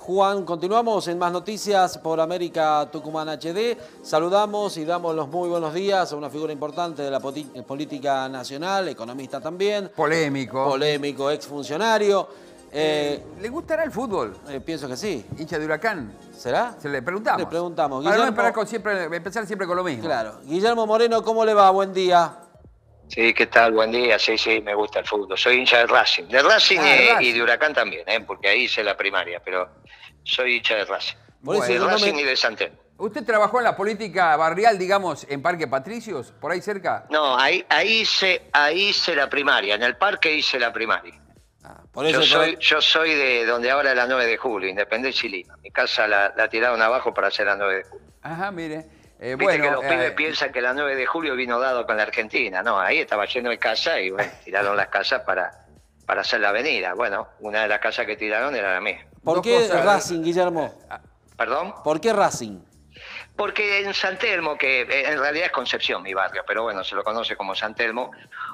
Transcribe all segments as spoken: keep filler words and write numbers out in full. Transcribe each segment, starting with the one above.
Juan, continuamos en Más Noticias por América Tucumán H D. Saludamos y damos los muy buenos días a una figura importante de la política nacional, economista también. Polémico. Polémico, exfuncionario. Eh, ¿Le gustará el fútbol? Eh, pienso que sí. ¿Hincha de Huracán? ¿Será? Se le preguntamos. Le preguntamos. Para Guillermo, no esperar con siempre, empezar siempre con lo mismo. Claro. Guillermo Moreno, ¿cómo le va? Buen día. Sí, ¿qué tal? Buen día. Sí, sí, me gusta el fútbol. Soy hincha de Racing. De Racing, ah, y, Racing. y de Huracán también, ¿eh? Porque ahí hice la primaria, pero soy hincha de Racing. Por eso de yo no Racing me- y de San Telmo. ¿Usted trabajó en la política barrial, digamos, en Parque Patricios, por ahí cerca? No, ahí, ahí, hice, ahí hice la primaria. En el parque hice la primaria. Ah, por eso Yo soy, yo soy de donde ahora es la nueve de julio, Independencia y Lima. Mi casa la, la tiraron abajo para hacer la nueve de julio. Ajá, mire. Eh, Viste bueno, que los eh, pibes piensan que la nueve de julio vino dado con la Argentina. No, ahí estaba lleno de casas y bueno, tiraron las casas para, para hacer la avenida. Bueno, una de las casas que tiraron era la mía. ¿Por dos qué cosas. Racing, Guillermo? ¿Perdón? ¿Por qué Racing? Porque en San Telmo, que eh, en realidad es Concepción mi barrio, pero bueno, se lo conoce como San Telmo,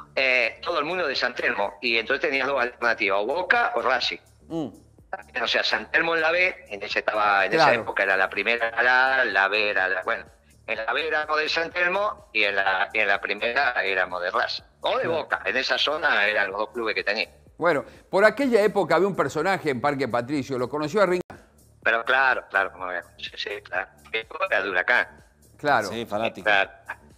eh, todo el mundo de San Telmo. Y entonces tenías dos alternativas, o Boca o Racing. Mm. O sea, San Telmo en la B, en, ese estaba, en Claro. esa época era la primera la, la B era la... Bueno, en la B éramos de San Telmo y en la, y en la primera éramos de Racing. O de Boca, en esa zona eran los dos clubes que tenía. bueno, por aquella época había un personaje en Parque Patricio, ¿lo conoció a Ringa? Pero claro, claro, como ven, sí, sí, claro. Era de Huracán. Claro. Sí, fanático. Claro.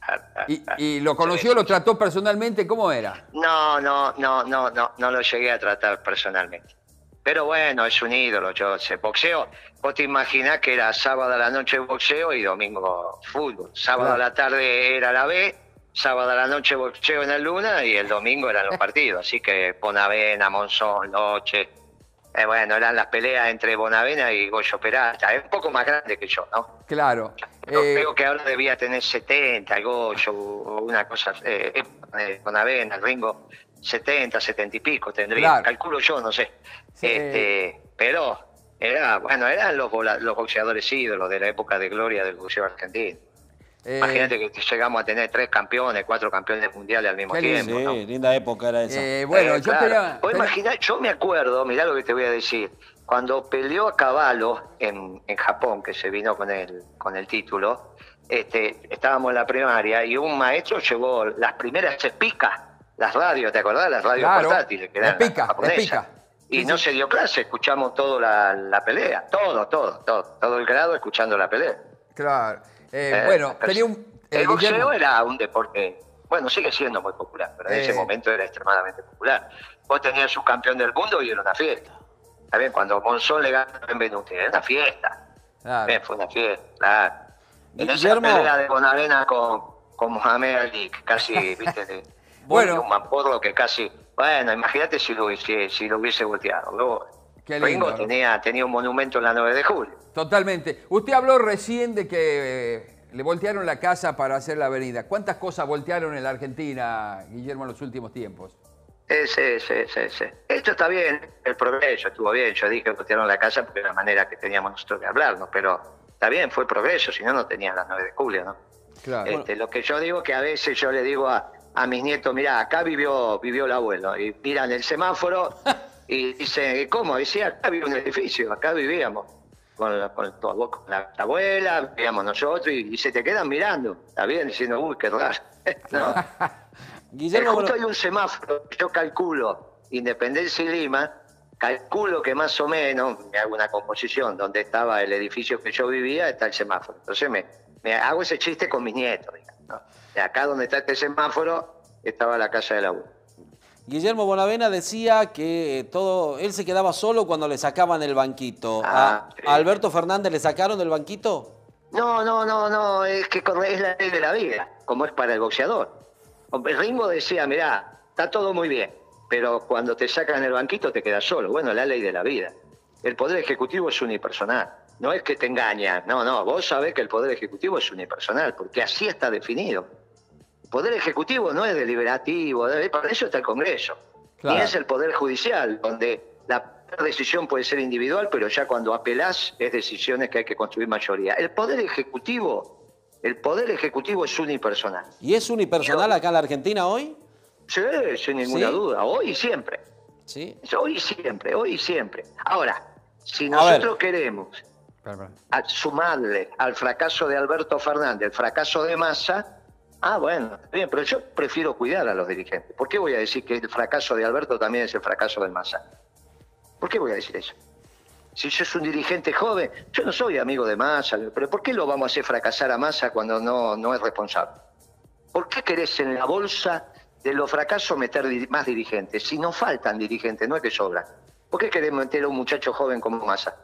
Y, y lo conoció, Sí, lo sí. trató personalmente, ¿cómo era? No, no, no, no, no, no lo llegué a tratar personalmente. Pero bueno, es un ídolo, yo sé, boxeo, vos te imaginás que era sábado a la noche boxeo y domingo fútbol. Sábado Claro. a la tarde era la B, sábado a la noche boxeo en el Luna y el domingo eran los partidos. Así que Bonavena, Monzón, Loche, eh, bueno, eran las peleas entre Bonavena y Goyo Peralta. Es un poco más grande que yo, ¿no? Claro. Yo Eh, creo que ahora debía tener setenta, el Goyo, o una cosa, eh, eh, Bonavena, el Ringo, setenta, setenta y pico tendría, Claro. calculo yo, no sé. Sí. Este, pero era, bueno, eran los, vola- los boxeadores ídolos de la época de gloria del boxeo argentino. eh, Imagínate que llegamos a tener tres campeones, cuatro campeones mundiales al mismo Qué lindo. tiempo. Sí, ¿no? linda época era esa. eh, bueno, Eh, yo claro. tenía... Vos tenía- imaginás, yo me acuerdo, mirá lo que te voy a decir, cuando peleó a caballo en, en Japón, que se vino con el, con el título, este, estábamos en la primaria y un maestro llevó las primeras espicas, las radios, ¿te acordás? Las radios Claro, portátiles, que la eran espica, las japonesas. la espica. Y Sí, no sí. se dio clase, escuchamos toda la, la pelea, todo, todo, todo, todo el grado escuchando la pelea. Claro. Eh, Eh, bueno, pero tenía un... el eh, boxeo Guillermo, era un deporte, bueno, sigue siendo muy popular, pero en Eh. ese momento era extremadamente popular. Vos tenías un campeón del mundo y era una fiesta. ¿Está bien? Cuando Monzón le ganó a Benvenuti, era una fiesta. claro. Bien, fue una fiesta, claro. En esa Guillermo. pelea de Bonavena con, con Mohamed Ali, que casi, viste, de, Bueno. un mamporro que casi, bueno, imagínate si lo, si, si lo hubiese volteado. Luego, Qué lindo, Ringo ¿no? tenía, tenía un monumento en la nueve de julio. Totalmente. Usted habló recién de que eh, le voltearon la casa para hacer la avenida. ¿Cuántas cosas voltearon en la Argentina, Guillermo, en los últimos tiempos? Sí, sí, sí, sí, sí. Esto está bien, el progreso estuvo bien. Yo dije que voltearon la casa porque era la manera que teníamos nosotros de hablarnos, pero está bien, fue progreso, si no, no tenían la nueve de julio, ¿no? Claro. Este, lo que yo digo es que a veces yo le digo a, a mis nietos, mirá, acá vivió, vivió el abuelo, y miran el semáforo y dicen, ¿cómo? Decía, acá vive un edificio, acá vivíamos. Con la, con tu abu- con la abuela, vivíamos nosotros, y, y se te quedan mirando, está bien, diciendo, uy, qué raro. No. Eh, Guillermo, justo bueno, hay un semáforo, yo calculo, Independencia y Lima, calculo que más o menos, me hago una composición, donde estaba el edificio que yo vivía, está el semáforo. Entonces me, me hago ese chiste con mis nietos, digamos, ¿no? De acá donde está este semáforo, estaba la casa del abuelo. Guillermo Bonavena decía que eh, todo, él se quedaba solo cuando le sacaban el banquito. Ah, ¿A, sí. a Alberto Fernández le sacaron del banquito? No, no, no, no, es que corre- es la ley de la vida, como es para el boxeador. El Ringo decía, mirá, está todo muy bien, pero cuando te sacan el banquito te quedas solo. Bueno, la ley de la vida. El Poder Ejecutivo es unipersonal, no es que te engañan, no, no, vos sabés que el Poder Ejecutivo es unipersonal, porque así está definido. El Poder Ejecutivo no es deliberativo, para eso está el Congreso. Claro. Ni es el Poder Judicial, donde la decisión puede ser individual, pero ya cuando apelás es decisiones que hay que construir mayoría. El Poder Ejecutivo, el Poder Ejecutivo es unipersonal. ¿Y es unipersonal acá en la Argentina hoy? Sí, sin ninguna ¿Sí? duda, hoy y siempre. Sí. Hoy y siempre, hoy y siempre. Ahora, Si A nosotros ver. queremos Perdón. a sumarle al fracaso de Alberto Fernández el fracaso de Massa, ah, bueno, bien, pero yo prefiero cuidar a los dirigentes. ¿Por qué voy a decir que el fracaso de Alberto también es el fracaso de Massa? ¿Por qué voy a decir eso? Si yo soy un dirigente joven, yo no soy amigo de Massa, pero ¿por qué lo vamos a hacer fracasar a Massa cuando no, no es responsable? ¿Por qué querés en la bolsa de los fracasos meter más dirigentes? Si no faltan dirigentes, no es que sobran. ¿Por qué querés meter a un muchacho joven como Massa?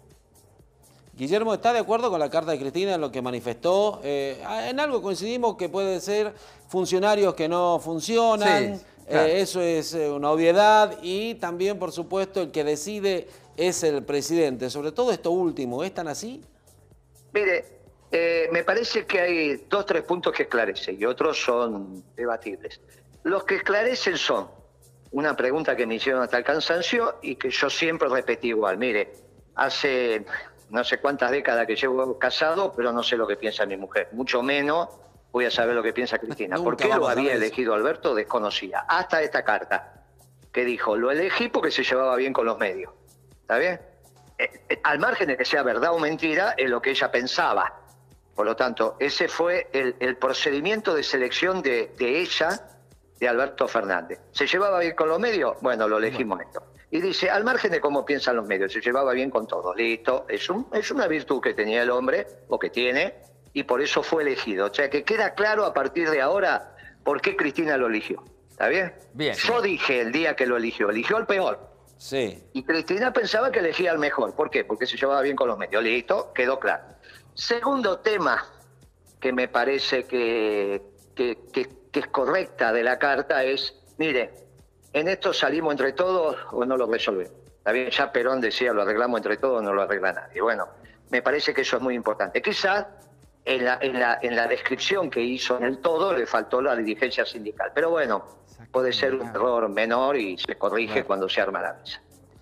Guillermo, ¿está de acuerdo con la carta de Cristina en lo que manifestó? Eh, en algo coincidimos que puede ser funcionarios que no funcionan, Sí, claro. eh, eso es eh, una obviedad, y también, por supuesto, el que decide es el presidente. Sobre todo esto último, ¿es tan así? Mire, eh, me parece que hay dos tres puntos que esclarecen y otros son debatibles. Los que esclarecen son una pregunta que me hicieron hasta el cansancio y que yo siempre repetí igual. Mire, hace no sé cuántas décadas que llevo casado, pero no sé lo que piensa mi mujer. Mucho menos voy a saber lo que piensa Cristina. ¿Por qué lo había elegido Alberto? Desconocía. Hasta esta carta que dijo, lo elegí porque se llevaba bien con los medios. ¿Está bien? Eh, eh, al margen de que sea verdad o mentira, es lo que ella pensaba. Por lo tanto, ese fue el, el procedimiento de selección de, de ella, de Alberto Fernández. ¿Se llevaba bien con los medios? Bueno, lo elegimos esto. Y dice, al margen de cómo piensan los medios, se llevaba bien con todos. Listo, es, un, es una virtud que tenía el hombre, o que tiene, y por eso fue elegido. O sea, que queda claro a partir de ahora por qué Cristina lo eligió. ¿Está bien? Bien. Yo dije el día que lo eligió, eligió al peor. Sí. Y Cristina pensaba que elegía al mejor. ¿Por qué? Porque se llevaba bien con los medios. Listo, quedó claro. Segundo tema que me parece que, que, que, que es correcta de la carta es, mire, en esto salimos entre todos o no lo resolvemos. Está bien, ya Perón decía, lo arreglamos entre todos, no lo arregla nadie. Bueno, me parece que eso es muy importante. Quizás en la, en la, en la descripción que hizo en el todo le faltó la dirigencia sindical. Pero bueno, puede ser un error menor y se corrige Claro. cuando se arma la mesa.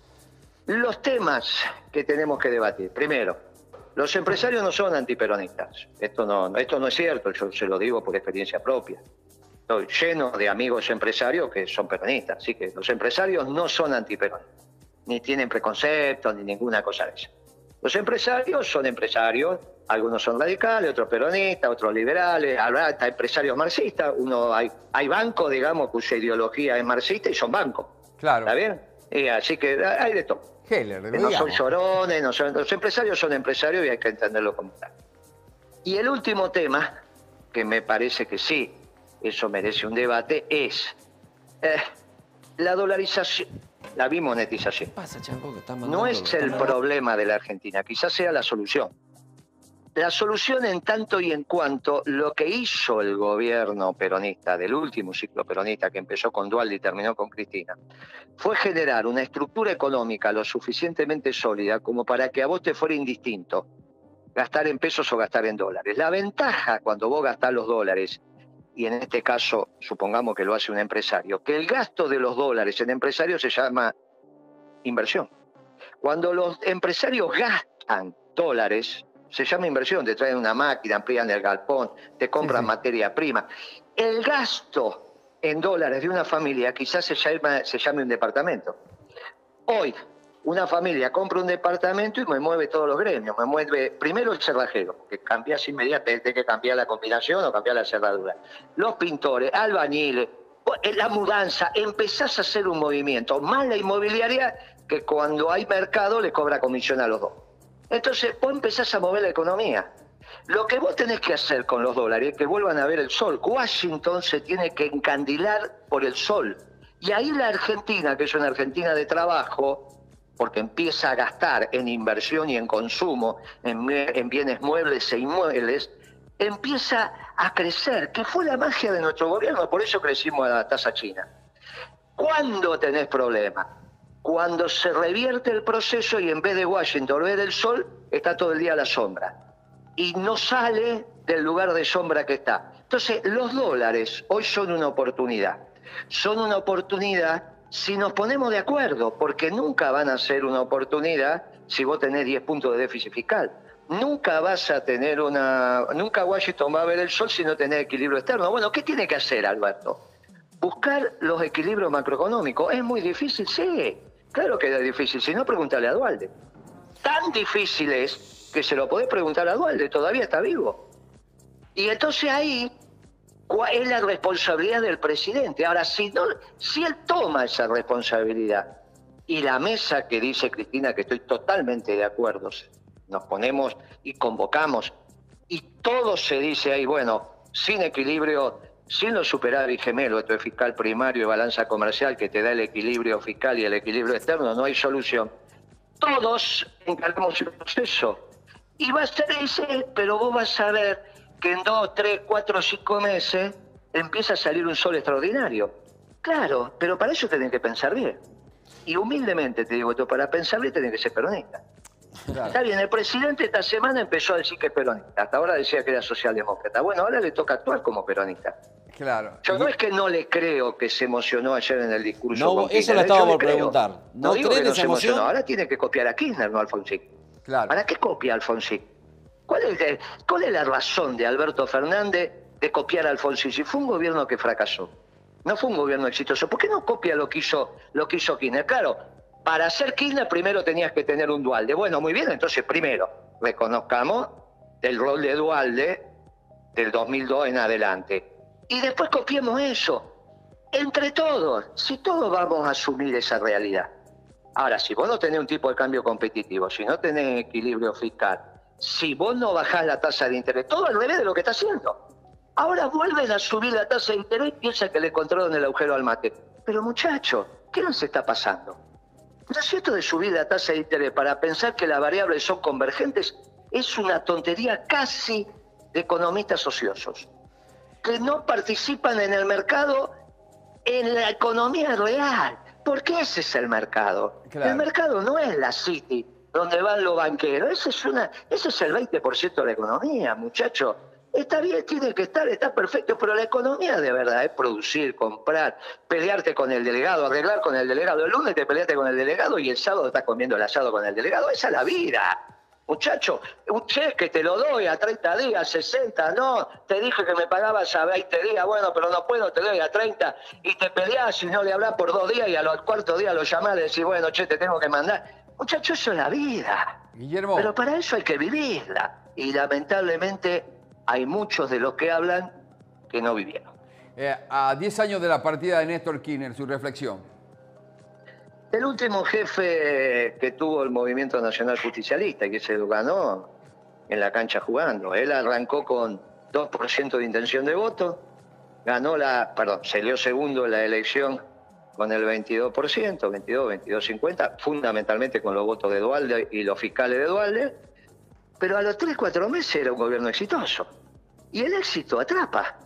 Los temas que tenemos que debatir. Primero, los empresarios no son antiperonistas. Esto no, esto no es cierto, yo se lo digo por experiencia propia. Estoy lleno de amigos empresarios que son peronistas, así que los empresarios no son antiperonistas, ni tienen preconceptos, ni ninguna cosa de eso. Los empresarios son empresarios, algunos son radicales, otros peronistas, otros liberales, habrá hasta empresarios marxistas, uno hay, hay bancos, digamos, cuya ideología es marxista y son bancos. Claro. ¿Está bien? Y así que hay de todo. Heller, Que no son digamos. llorones, no son, los empresarios son empresarios y hay que entenderlo como tal. Y el último tema, que me parece que sí, eso merece un debate, es eh, la dolarización, la bimonetización. ¿Qué pasa, Chanco, que está mandando? No es está el mandando- problema de la Argentina, quizás sea la solución. La solución en tanto y en cuanto lo que hizo el gobierno peronista, del último ciclo peronista que empezó con Dualde y terminó con Cristina, fue generar una estructura económica lo suficientemente sólida como para que a vos te fuera indistinto gastar en pesos o gastar en dólares. La ventaja cuando vos gastás los dólares, y en este caso supongamos que lo hace un empresario, que el gasto de los dólares en empresarios se llama inversión. Cuando los empresarios gastan dólares, se llama inversión, te traen una máquina, amplían el galpón, te compran Sí, sí. materia prima. El gasto en dólares de una familia quizás se llame, se llame un departamento. Hoy, una familia compra un departamento y me mueve todos los gremios. Me mueve primero el cerrajero, que cambias inmediatamente, que cambiar la combinación o cambiar la cerradura. Los pintores, albañiles, la mudanza, empezás a hacer un movimiento. Más la inmobiliaria, que cuando hay mercado le cobra comisión a los dos. Entonces vos empezás a mover la economía. Lo que vos tenés que hacer con los dólares es que vuelvan a ver el sol. Washington se tiene que encandilar por el sol. Y ahí la Argentina, que es una Argentina de trabajo, porque empieza a gastar en inversión y en consumo, en, en bienes muebles e inmuebles, empieza a crecer, que fue la magia de nuestro gobierno, por eso crecimos a la tasa china. ¿Cuándo tenés problemas? Cuando se revierte el proceso y en vez de Washington ver el sol, está todo el día a la sombra. Y no sale del lugar de sombra que está. Entonces, los dólares hoy son una oportunidad. Son una oportunidad si nos ponemos de acuerdo, porque nunca van a ser una oportunidad si vos tenés diez puntos de déficit fiscal. Nunca vas a tener una... Nunca Washington va a ver el sol si no tenés equilibrio externo. Bueno, ¿qué tiene que hacer, Alberto? Buscar los equilibrios macroeconómicos. ¿Es muy difícil? Sí, claro que es difícil. Si no, pregúntale a Dualde. tan difícil es que se lo podés preguntar a Dualde, todavía está vivo. Y entonces ahí, ¿cuál es la responsabilidad del presidente? Ahora, si, no, si él toma esa responsabilidad y la mesa que dice Cristina, que estoy totalmente de acuerdo, nos ponemos y convocamos y todo se dice ahí, bueno, sin equilibrio, sin los superávit gemelos, esto es fiscal primario y balanza comercial que te da el equilibrio fiscal y el equilibrio externo, no hay solución. Todos encargamos el proceso. Y va a ser ese, pero vos vas a ver que en dos, tres, cuatro, cinco meses empieza a salir un sol extraordinario. Claro, pero para eso tenés que pensar bien. Y humildemente te digo esto, para pensar bien tenés que ser peronista. Claro. Está bien, el presidente esta semana empezó a decir que es peronista. Hasta ahora decía que era socialdemócrata. Bueno, ahora le toca actuar como peronista. Claro. Yo no es que no le creo que se emocionó ayer en el discurso. No, con eso le estaba por preguntar. ¿No, no digo que no se emocionó? Ahora tiene que copiar a Kirchner, no a Alfonsín. Claro. ¿Para qué copia a Alfonsín? ¿Cuál es, el, ¿Cuál es la razón de Alberto Fernández de copiar a Alfonsín? Si fue un gobierno que fracasó, no fue un gobierno exitoso, ¿por qué no copia lo que hizo, lo que hizo Kirchner? Claro, para ser Kirchner primero tenías que tener un Dualde. Bueno, muy bien, entonces primero reconozcamos el rol de Dualde del dos mil dos en adelante. Y después copiemos eso, entre todos, si todos vamos a asumir esa realidad. Ahora, si vos no tenés un tipo de cambio competitivo, si no tenés equilibrio fiscal, si vos no bajás la tasa de interés, todo al revés de lo que está haciendo. Ahora vuelven a subir la tasa de interés y piensan que le controlan el agujero al mate. Pero muchachos, ¿qué nos está pasando? Entonces esto de subir la tasa de interés para pensar que las variables son convergentes es una tontería casi de economistas ociosos, que no participan en el mercado, en la economía real. Porque ese es el mercado. Claro. El mercado no es la City, donde van los banqueros. Ese es, una, ese es el veinte por ciento de la economía, muchacho. Está bien, tiene que estar, está perfecto, pero la economía de verdad es producir, comprar, pelearte con el delegado, arreglar con el delegado. El lunes te peleaste con el delegado y el sábado estás comiendo el asado con el delegado. Esa es la vida. Muchacho, un cheque te lo doy a treinta días, sesenta, no, te dije que me pagabas a veinte días, bueno, pero no puedo, te doy a treinta, y te peleás y no le hablas por dos días y a los cuartos días lo llamás y le decís, bueno, che, te tengo que mandar. Muchacho, eso es la vida. Guillermo. Pero para eso hay que vivirla. Y lamentablemente hay muchos de los que hablan que no vivieron. Eh, a diez años de la partida de Néstor Kirchner, su reflexión. El último jefe que tuvo el Movimiento Nacional Justicialista, que se lo ganó en la cancha jugando. Él arrancó con dos por ciento de intención de voto, ganó la, perdón, salió segundo en la elección con el veintidós por ciento, veintidós, veintidós, cincuenta, fundamentalmente con los votos de Dualde y los fiscales de Dualde, pero a los tres, cuatro meses era un gobierno exitoso. Y el éxito atrapa,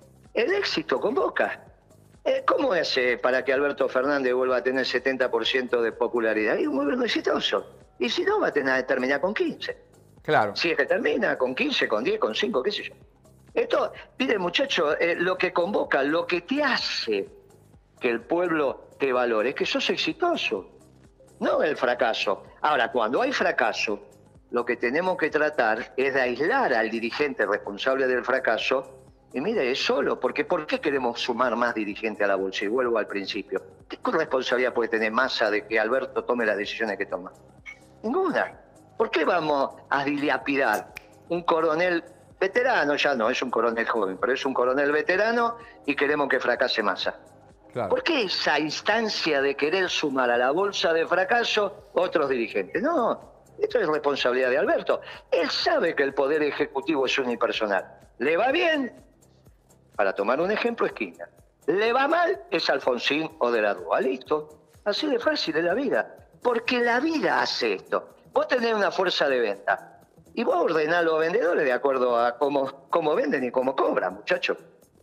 el éxito convoca. ¿Cómo hace para que Alberto Fernández vuelva a tener setenta por ciento de popularidad? Es un gobierno exitoso. Y si no, va a tener que terminar con quince. Claro. Si es que termina con quince, con diez, con cinco, qué sé yo. Esto, mire muchacho, eh, lo que convoca, lo que te hace que el pueblo te valore, es que sos exitoso, no el fracaso. Ahora, cuando hay fracaso, lo que tenemos que tratar es de aislar al dirigente responsable del fracaso. Y mire, es solo, porque ¿por qué queremos sumar más dirigentes a la bolsa? Y vuelvo al principio. ¿Qué responsabilidad puede tener Massa de que Alberto tome las decisiones que toma? Ninguna. ¿Por qué vamos a dilapidar un coronel veterano? Ya no es un coronel joven, pero es un coronel veterano y queremos que fracase Massa. Claro. ¿Por qué esa instancia de querer sumar a la bolsa de fracaso otros dirigentes? No, esto es responsabilidad de Alberto. Él sabe que el poder ejecutivo es unipersonal. ¿Le va bien? Para tomar un ejemplo, es Kirchner. Le va mal, es Alfonsín o de la Rúa. Listo. Así de fácil es la vida. Porque la vida hace esto. Vos tenés una fuerza de venta y vos ordenás a los vendedores de acuerdo a cómo, cómo venden y cómo cobran, muchachos.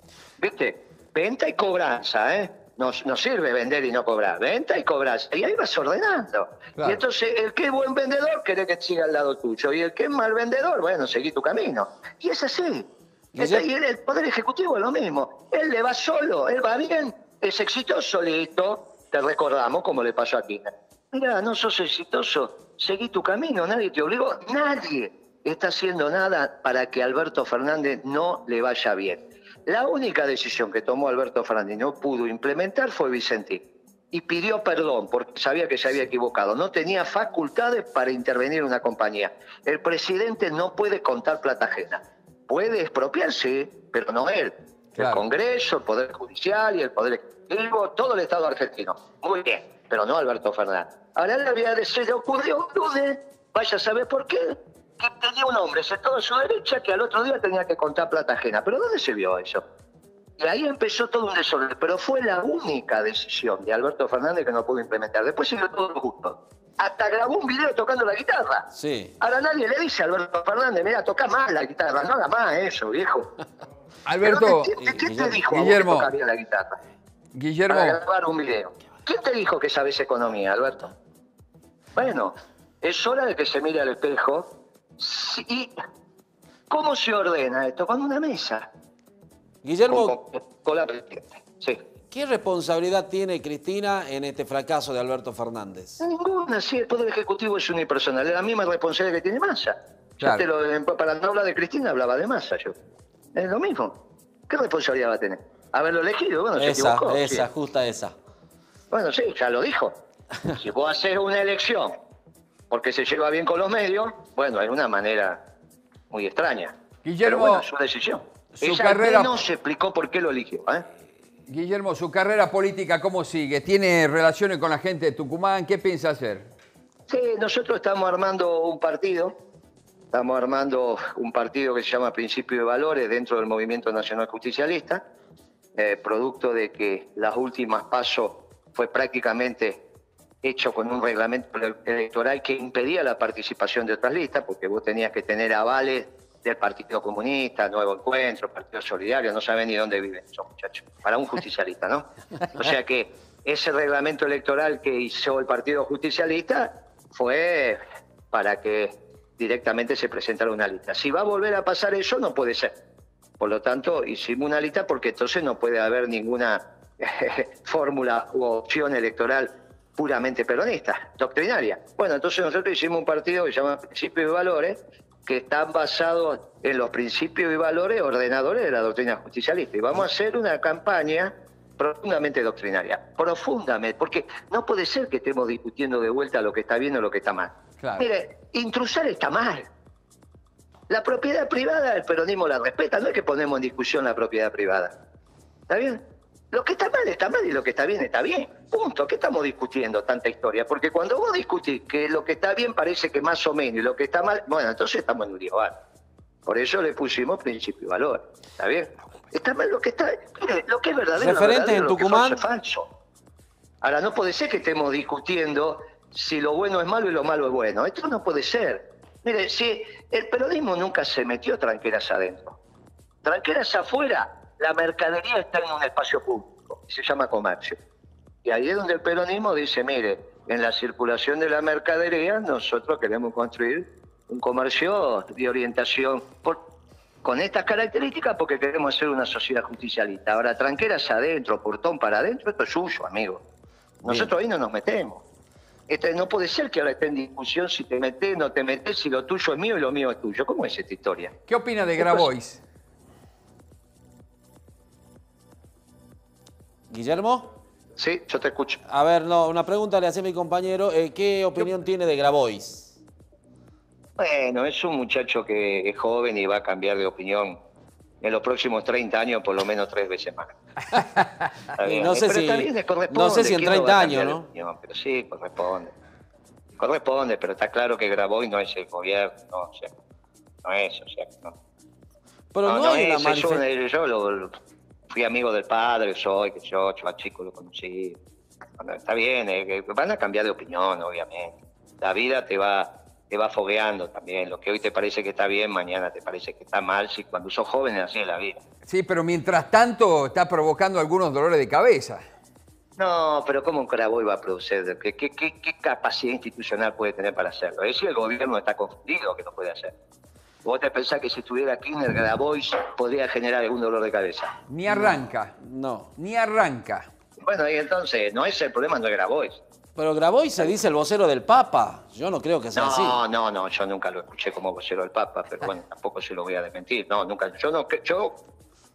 ¿Viste? Venta y cobranza, ¿eh? No, no sirve vender y no cobrar. Venta y cobranza. Y ahí vas ordenando. Claro. Y entonces, el que es buen vendedor quiere que siga al lado tuyo. Y el que es mal vendedor, bueno, seguí tu camino. Y es así. Y el Poder Ejecutivo es lo mismo. Él le va solo, él va bien, es exitoso, listo. Te recordamos como le pasó a Kirchner. Mira, no sos exitoso, seguí tu camino, nadie te obligó, nadie está haciendo nada para que Alberto Fernández no le vaya bien. La única decisión que tomó Alberto Fernández y no pudo implementar fue Vicentín. y pidió perdón porque sabía que se había equivocado. No tenía facultades para intervenir en una compañía. El presidente no puede contar plata ajena. Puede expropiarse, pero no él. Claro. El Congreso, el Poder Judicial y el Poder Ejecutivo, todo el Estado argentino. Muy bien, pero no Alberto Fernández. Ahora le, había, se le ocurrió, dude, vaya a saber por qué, que tenía un hombre sentado a su derecha que al otro día tenía que contar plata ajena. ¿Pero dónde se vio eso? Y ahí empezó todo un desorden, pero fue la única decisión de Alberto Fernández que no pudo implementar. Después siguió todo justo. Hasta grabó un video tocando la guitarra. Sí. Ahora nadie le dice a Alberto Fernández, mira, toca más la guitarra, no haga más eso, viejo. Alberto, ¿Qué, qué, qué te dijo Guillermo, a vos que tocas bien la guitarra? Guillermo, Para grabar un video. ¿Quién te dijo que sabes economía, Alberto? Bueno, es hora de que se mire al espejo. ¿Y cómo se ordena esto? Con una mesa. Guillermo, Con, con, con la presidenta. Sí. ¿qué responsabilidad tiene Cristina en este fracaso de Alberto Fernández? Ninguna, sí, el Poder Ejecutivo es unipersonal. Es la misma responsabilidad que tiene Massa. Claro. Yo te lo, para no hablar de Cristina, hablaba de Massa yo. Es lo mismo. ¿Qué responsabilidad va a tener? Haberlo elegido, bueno, se Esa, equivocó. esa, sí. justa esa. Bueno, sí, ya lo dijo. Si vos haces una elección porque se lleva bien con los medios, bueno, es una manera muy extraña. Guillermo, Pero bueno, es su decisión. su Ella carrera- no se explicó por qué lo eligió, ¿eh? Guillermo, su carrera política, ¿cómo sigue? ¿Tiene relaciones con la gente de Tucumán? ¿Qué piensa hacer? Sí, nosotros estamos armando un partido, estamos armando un partido que se llama Principio de Valores dentro del Movimiento Nacional Justicialista, eh, producto de que las últimas pasos fue prácticamente hecho con un reglamento electoral que impedía la participación de otras listas, porque vos tenías que tener avales del Partido Comunista, Nuevo Encuentro, Partido Solidario, no saben ni dónde viven esos muchachos, para un justicialista, ¿no? O sea que ese reglamento electoral que hizo el Partido Justicialista fue para que directamente se presentara una lista. Si va a volver a pasar eso, no puede ser. Por lo tanto, hicimos una lista porque entonces no puede haber ninguna fórmula u opción electoral puramente peronista, doctrinaria. Bueno, entonces nosotros hicimos un partido que se llama Principios y Valores, que están basados en los principios y valores ordenadores de la doctrina justicialista. Y vamos a hacer una campaña profundamente doctrinaria, profundamente, porque no puede ser que estemos discutiendo de vuelta lo que está bien o lo que está mal. Claro. Mire, intrusar está mal. La propiedad privada, el peronismo la respeta, no es que ponemos en discusión la propiedad privada. ¿Está bien? Lo que está mal está mal y lo que está bien está bien. Punto. ¿Qué estamos discutiendo tanta historia? Porque cuando vos discutís que lo que está bien parece que más o menos y lo que está mal, bueno, entonces estamos en un lío. Por eso le pusimos principio y valor. ¿Está bien? Está mal lo que está... Mire, lo que es verdadero, ¿Referentes verdadero, en lo que Tucumán? es falso, es falso. Ahora, no puede ser que estemos discutiendo si lo bueno es malo y lo malo es bueno. Esto no puede ser. Mire, si el peronismo nunca se metió tranqueras adentro. Tranqueras afuera, la mercadería está en un espacio público, se llama comercio. Y ahí es donde el peronismo dice, mire, en la circulación de la mercadería nosotros queremos construir un comercio de orientación por, con estas características porque queremos hacer una sociedad justicialista. Ahora, tranqueras adentro, portón para adentro, esto es suyo, amigo. Nosotros ahí no nos metemos. Este, no puede ser que ahora esté en discusión si te metés, no te metés, si lo tuyo es mío y lo mío es tuyo. ¿Cómo es esta historia? ¿Qué opina de Grabois? ¿Guillermo? Sí, yo te escucho. A ver, no, una pregunta le hacía a mi compañero. Eh, ¿Qué opinión tiene de Grabois? Bueno, es un muchacho que es joven y va a cambiar de opinión en los próximos treinta años por lo menos tres veces más. Está bien, no sé pero si, está bien, le corresponde. no sé si en ¿Quién treinta va a años, cambiar de ¿no? opinión? Pero sí, corresponde. Corresponde, pero está claro que Grabois no es el gobierno, no, o sea, no es, o sea, no. Pero no, no, no hay es, una es un- manifestación. yo lo, lo- fui amigo del padre, soy, que yo, yo a chico lo conocí. Bueno, está bien, eh, que van a cambiar de opinión, obviamente. La vida te va, te va fogueando también. Lo que hoy te parece que está bien, mañana te parece que está mal. Si cuando sos joven así es la vida. Sí, pero mientras tanto está provocando algunos dolores de cabeza. No, pero ¿cómo un Grabois va a producir? ¿Qué, qué, qué, qué capacidad institucional puede tener para hacerlo? Es decir, el gobierno está confundido que no puede hacer. ¿Vos te pensás que si estuviera Kirchner, Grabois podría generar algún dolor de cabeza? Ni arranca. No. Ni arranca. Bueno, y entonces, no es el problema, no es Grabois. Pero Grabois se dice el vocero del Papa. Yo no creo que sea así. No, no, no, yo nunca lo escuché como vocero del Papa, pero bueno, tampoco se lo voy a desmentir. No, nunca. Yo no, yo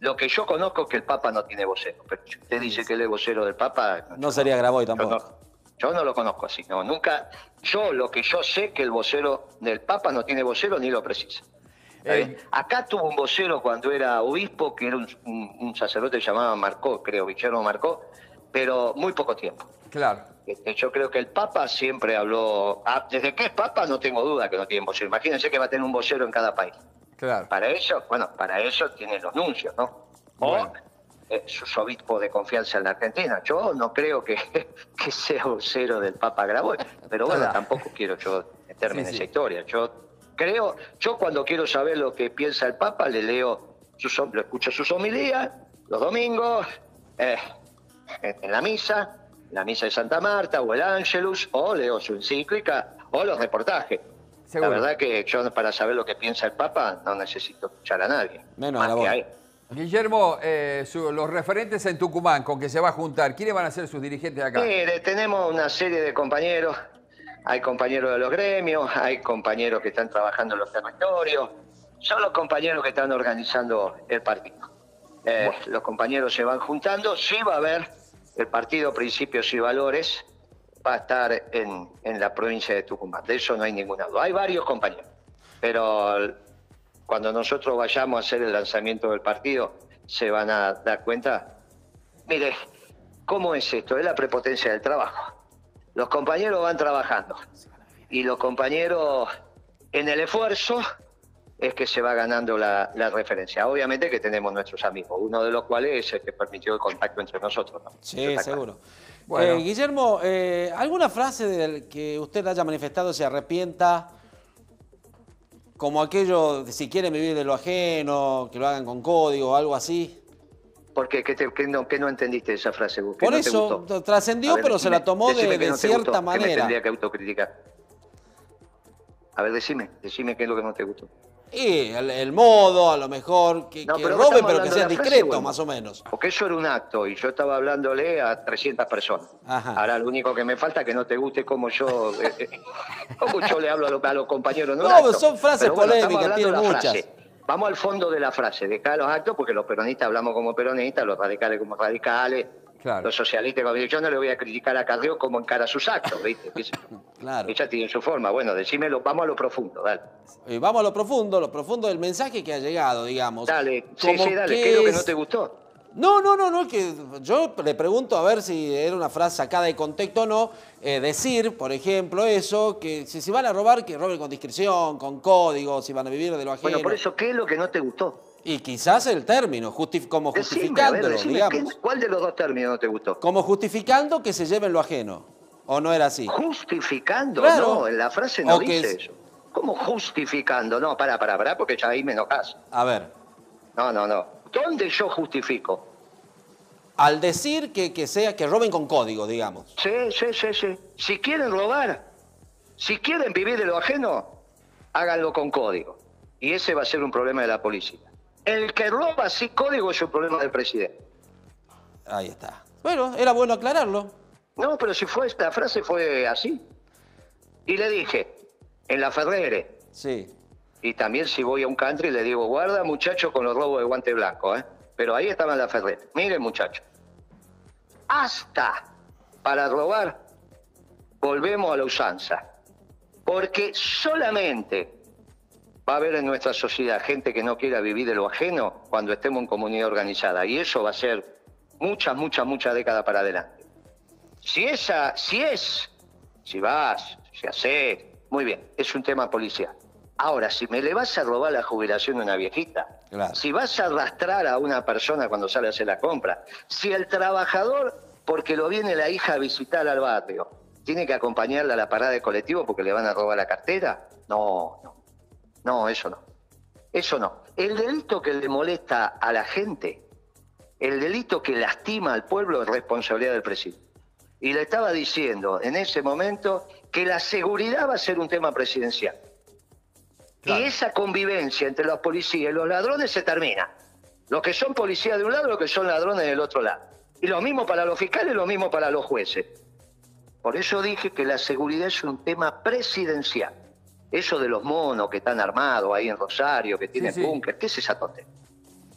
Lo que yo conozco es que el Papa no tiene vocero, pero si usted dice que él es vocero del Papa... No sería Graboy tampoco. Yo no, yo no lo conozco así, no, nunca... Yo lo que yo sé que el vocero del Papa no tiene vocero ni lo precisa. Eh. Acá tuvo un vocero cuando era obispo, que era un, un, un sacerdote que llamaba Marcó, creo, Guillermo Marcó, pero muy poco tiempo. Claro. Este, yo creo que el Papa siempre habló... Ah, desde que es Papa no tengo duda que no tiene vocero. Imagínense que va a tener un vocero en cada país. Claro. Para eso, bueno, para eso tienen los nuncios, ¿no? O bueno. eh, sus obispos de confianza en la Argentina. Yo no creo que, que sea vocero del Papa Graboy, pero bueno, Claro. tampoco quiero yo meterme Sí, en sí. esa historia. Yo creo, yo cuando quiero saber lo que piensa el Papa, le leo, sus, lo escucho sus homilías, los domingos, eh, en la misa, la misa de Santa Marta, o el Ángelus, o leo su encíclica, o los reportajes. Seguro. La verdad que yo para saber lo que piensa el Papa no necesito escuchar a nadie. Menos a más la que voz. a él. Guillermo, eh, su- los referentes en Tucumán con que se va a juntar, ¿quiénes van a ser sus dirigentes acá? Mire, tenemos una serie de compañeros. Hay compañeros de los gremios, hay compañeros que están trabajando en los territorios. Son los compañeros que están organizando el partido. Eh, los compañeros se van juntando. Sí va a haber el partido Principios y Valores. Va a estar en, en la provincia de Tucumán. De eso no hay ninguna duda. Hay varios compañeros. Pero cuando nosotros vayamos a hacer el lanzamiento del partido, se van a dar cuenta. Mire, ¿cómo es esto? Es la prepotencia del trabajo. Los compañeros van trabajando. Y los compañeros, en el esfuerzo, es que se va ganando la, la referencia. Obviamente que tenemos nuestros amigos, uno de los cuales es el que permitió el contacto entre nosotros, ¿no? Sí, Eso está seguro. Bueno. Eh, Guillermo, eh, ¿alguna frase del que usted haya manifestado se arrepienta? Como aquello, de si quieren vivir de lo ajeno, que lo hagan con código o algo así. ¿Por qué? ¿Qué, te- qué no, qué no entendiste esa frase? ¿Qué Por no te eso, gustó? trascendió, A ver, pero se decime, la tomó de, decime que de no te cierta gustó, que me manera. tendría que autocriticar. A ver, decime, decime qué es lo que no te gustó. Y el, el modo, a lo mejor, que, No, que pero roben, estamos pero que hablando sean de la frase, discretos, bueno. más o menos. Porque eso era un acto y yo estaba hablándole a trescientas personas. Ajá. Ahora lo único que me falta es que no te guste cómo yo, eh, eh, cómo yo le hablo a los, a los compañeros. En un No, acto. son frases Pero bueno, estamos polémicas, hablando de tiene la muchas. frase. Vamos al fondo de la frase, de cada los actos, porque los peronistas hablamos como peronistas, los radicales como radicales, Claro. los socialistas como... Yo no le voy a criticar a Carrió como encara sus actos, ¿viste? Claro. Ella tiene su forma. Bueno, decímelo, vamos a lo profundo, dale. Eh, vamos a lo profundo, lo profundo del mensaje que ha llegado, digamos. Dale, sí, Como sí, dale. que ¿Qué es lo que es- no te gustó? No, no, no, no, que yo le pregunto a ver si era una frase sacada de contexto o no. Eh, decir, por ejemplo, eso, que si se van a robar, que roben con discreción, con código, si van a vivir de lo ajeno. Bueno, por eso, ¿qué es lo que no te gustó? Y quizás el término, justif- como Decime, a ver, justificándolo, decime, digamos. ¿qué- ¿cuál de los dos términos no te gustó? Como justificando que se lleven lo ajeno. ¿O no era así? Justificando, Claro. no, en la frase no O que dice es- eso. ¿Cómo justificando? No, pará, pará, pará, porque ya ahí me enojas. A ver, No, no, no. ¿Dónde yo justifico? al decir que, que sea, que roben con código, digamos. Sí, sí, sí, sí. Si quieren robar, si quieren vivir de lo ajeno, háganlo con código. Y ese va a ser un problema de la policía. El que roba sin código es un problema del presidente. Ahí está. Bueno, era bueno aclararlo. No, pero si fue, la frase fue así. Y le dije, en la Ferrere, Sí. y también si voy a un country le digo, guarda muchacho con los robos de guante blanco, ¿eh? Pero ahí estaba en la Ferrere. Miren muchacho, hasta para robar volvemos a la usanza. Porque solamente va a haber en nuestra sociedad gente que no quiera vivir de lo ajeno cuando estemos en comunidad organizada. Y eso va a ser muchas, muchas, muchas décadas para adelante. Si esa, si es, si vas, si haces, muy bien, es un tema policial. Ahora, si me le vas a robar la jubilación a una viejita, Claro. si vas a arrastrar a una persona cuando sale a hacer la compra, si el trabajador, porque lo viene la hija a visitar al barrio, tiene que acompañarla a la parada de colectivo porque le van a robar la cartera, no, no, no, eso no, eso no. El delito que le molesta a la gente, el delito que lastima al pueblo es responsabilidad del presidente. Y le estaba diciendo en ese momento que la seguridad va a ser un tema presidencial. Claro. Y esa convivencia entre los policías y los ladrones se termina. Los que son policías de un lado, los que son ladrones del otro lado. Y lo mismo para los fiscales, lo mismo para los jueces. Por eso dije que la seguridad es un tema presidencial. Eso de los monos que están armados ahí en Rosario, que tienen sí. búnker, ¿qué es esa tontería?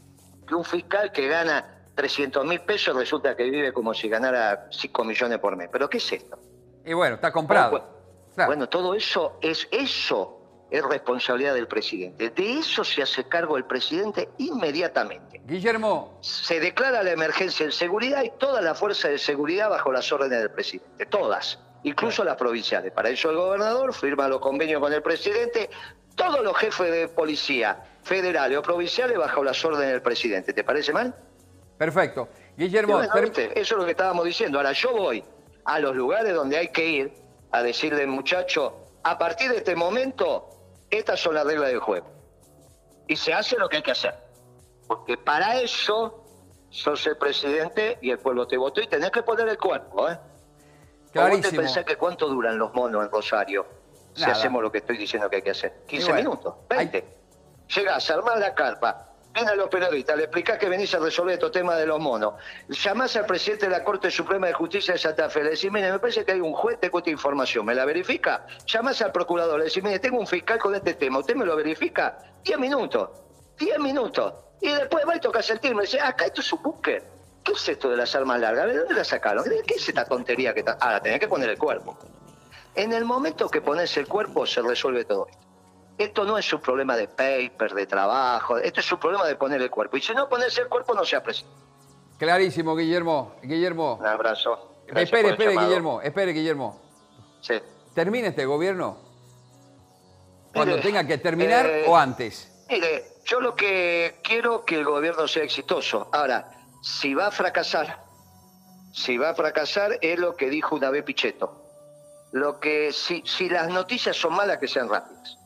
que un fiscal que gana trescientos mil pesos resulta que vive como si ganara cinco millones por mes. ¿Pero qué es esto? Y bueno, está comprado. Bueno, Claro. bueno, todo eso es eso es responsabilidad del presidente. De eso se hace cargo el presidente inmediatamente. Guillermo, Se declara la emergencia en seguridad y toda la fuerza de seguridad bajo las órdenes del presidente. Todas, incluso las provinciales. Para eso el gobernador firma los convenios con el presidente. Todos los jefes de policía, federales o provinciales, bajo las órdenes del presidente. ¿Te parece mal? perfecto. Y Guillermo, bueno, per- ¿viste? Eso es lo que estábamos diciendo. Ahora yo voy a los lugares donde hay que ir a decirle, muchacho, a partir de este momento, estas son las reglas del juego. Y se hace lo que hay que hacer. Porque para eso sos el presidente y el pueblo te votó y tenés que poner el cuerpo, ¿eh? clarísimo. ¿Vos te pensás que cuánto duran los monos en Rosario si Nada. hacemos lo que estoy diciendo que hay que hacer? quince bueno, minutos, veinte. Llegás, armás la carpa, ven a los periodistas, le explicás que venís a resolver estos temas de los monos. Llamás al presidente de la Corte Suprema de Justicia de Santa Fe, le decís, mire, me parece que hay un juez, tengo esta información, ¿me la verifica? Llamás al procurador, le decís, mire, tengo un fiscal con este tema, ¿usted me lo verifica? Diez minutos, diez minutos. Y después va y tocas el timbre y dice, acá esto es un búnker. ¿Qué es esto de las armas largas? ¿De dónde la sacaron? ¿Qué es esta tontería que está? Ahora, tenés que poner el cuerpo. En el momento que pones el cuerpo, se resuelve todo esto. Esto no es un problema de paper, de trabajo, esto es un problema de poner el cuerpo. Y si no pones el cuerpo, no se aprecia. Clarísimo, Guillermo. Guillermo. Un abrazo. Gracias Espere, por el espere, llamado. Guillermo. Espere, Guillermo. Sí. ¿Termina este gobierno? Cuando Mire, tenga que terminar eh, o antes. Mire, yo lo que quiero es que el gobierno sea exitoso. Ahora, si va a fracasar, si va a fracasar es lo que dijo una vez Pichetto. Lo que, si, si las noticias son malas, que sean rápidas.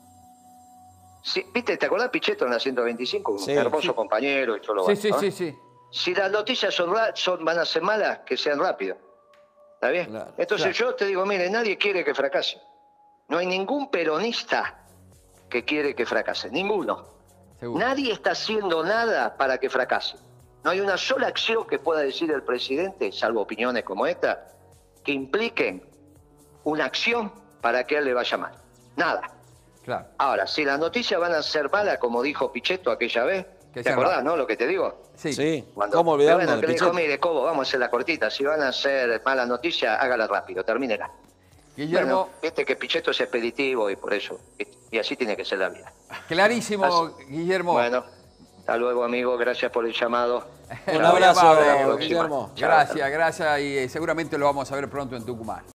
Si, ¿Viste? ¿Te acordás Pichetto en la ciento veinticinco? Un Sí. hermoso compañero y todo lo Sí, demás, sí, ¿no? sí, sí. Si las noticias son, ra- son van a ser malas, que sean rápidas. ¿Está bien? Claro, Entonces claro. yo te digo, mire, nadie quiere que fracase. No hay ningún peronista que quiere que fracase. Ninguno. Seguro. Nadie está haciendo nada para que fracase. No hay una sola acción que pueda decir el presidente, salvo opiniones como esta, que impliquen una acción para que a él le vaya mal. Nada. Claro. Ahora, si las noticias van a ser malas, como dijo Pichetto aquella vez, Que ¿te sean acordás, rápidas. no? Lo que te digo. Sí. Sí, Cuando, ¿cómo olvidarnos bueno, de que le dijo, Pichetto? mire, Cobo, vamos a hacer la cortita. Si van a ser malas noticias, hágala rápido, termínela. Guillermo, Bueno, viste que Pichetto es expeditivo y por eso. Y así tiene que ser la vida. clarísimo, Así. Guillermo. Bueno, hasta luego, amigo. Gracias por el llamado. Un Muy abrazo, amable, Guillermo. Chao, Gracias, gracias y eh, seguramente lo vamos a ver pronto en Tucumán.